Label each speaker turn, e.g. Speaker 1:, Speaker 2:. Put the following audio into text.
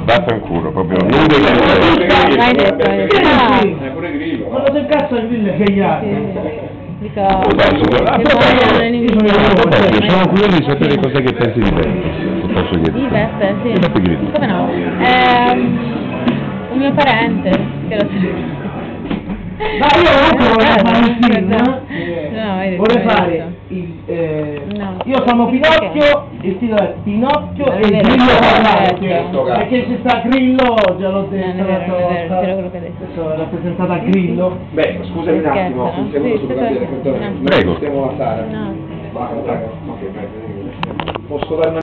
Speaker 1: vaffanculo, proprio
Speaker 2: Mai detto, mai detto.
Speaker 3: Pure Grillo.
Speaker 4: Ma lo so cazzo il Grillo che gli ha?
Speaker 2: Dico,
Speaker 1: io sono curioso di sapere cos'è che pensi di Beppe. Se posso
Speaker 2: di
Speaker 1: chiedere.
Speaker 2: Beppe, sì.
Speaker 1: Di Beppe Grillo.
Speaker 2: Come no? Un mio parente, che lo sa.
Speaker 4: Ma io comunque vorrei fare un film,
Speaker 2: No, hai detto,
Speaker 4: vorrei
Speaker 2: hai
Speaker 4: fare
Speaker 2: detto.
Speaker 4: no. Io sono Pinocchio, il titolo è Pinocchio e il Grillo parlato, perché c'è sta Grillo, già l'ho detto,
Speaker 2: quello che hai detto.
Speaker 4: rappresentata a Grillo.
Speaker 3: Beh, scusami un attimo, un secondo su
Speaker 1: Prego.
Speaker 3: Stiamo la Sara.
Speaker 2: No.
Speaker 3: Ok, posso darmi